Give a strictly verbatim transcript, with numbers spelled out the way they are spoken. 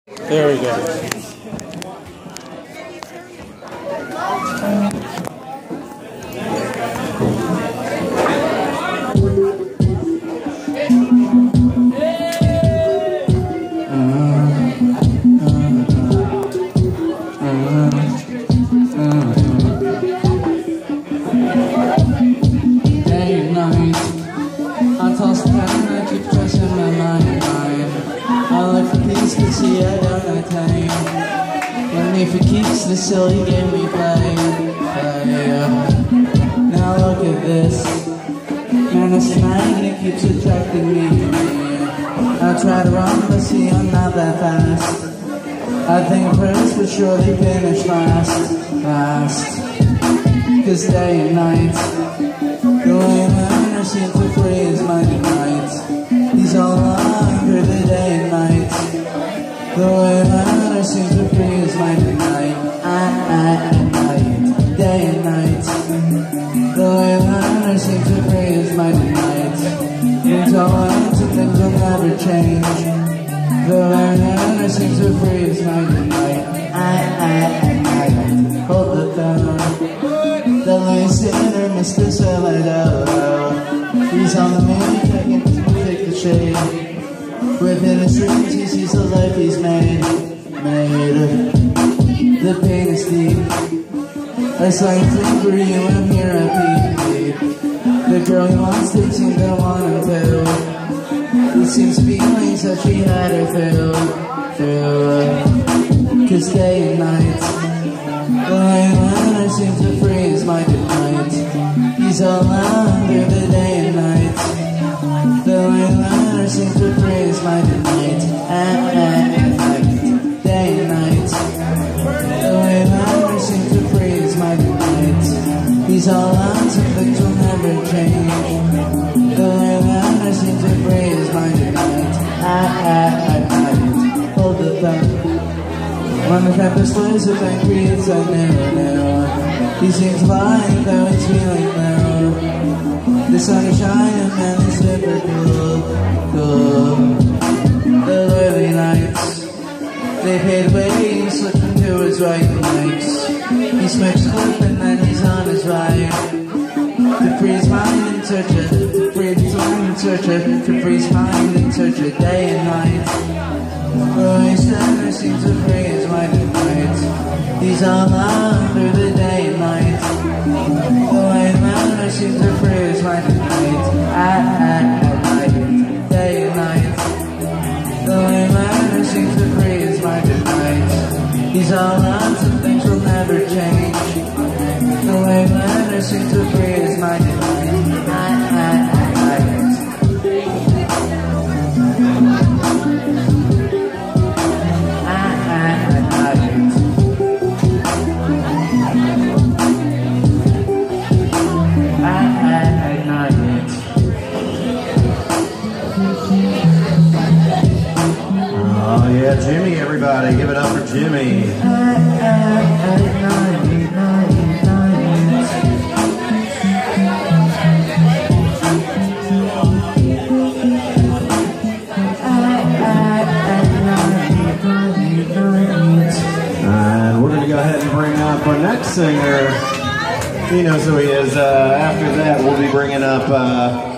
There we go. If it keeps the silly game we play, play uh, now look at this. Man, this magnet keeps attracting me. I try to run, but see I'm not that fast. I think first, but surely finish last, last. Cause day and night, the way mine seems to freeze my night. He's all along through the day and night. The way mine seems to freeze my night. I, I, at night, day and night. The way mine seems to freeze my night. It's all right, so things will never change. The way mine seems to freeze my night. I, I, at night. Hold the phone. The lay sinner, Mister Salado. He's on the moon, taking to take the shade. Within his dreams, he sees the life he's made. Made. The pain is deep. I saw you think for you, I'm here at peak. The girl he wants to seem to want him to. He seems feelings that she had her feel. Feel. Cause day and night, the liner seems to freeze my good night. He's all under the day and night. The liner seems to freeze my good night. At, at, at night, day and night. The liner seems to freeze my good night. He's all on, some things will never change. The liner seems to freeze my good night. At, at, at night. Hold the thumb. When the tempest plays with and creates a new, new. He seems fine, though he's feeling low. The sun is shining and it's super cool, cool. The early nights, they fade away, he's slipping to his right legs. He smokes a clip and then he's on his right. To free his mind in search of, to free his mind in search of, to free his mind in search of day and night. The way center seems to free his mind at night. He's all under the day and night. The way manner seems to free his mind at night. At, at, at night, day and night. The way manner seems to free his mind at night. He's all on, some things will never change. The way manner seems to free his mind at night. At, at, at night. Yeah, Jimmy, everybody, give it up for Jimmy. And we're going to go ahead and bring up our next singer. He knows who he is. Uh, after that, we'll be bringing up... Uh,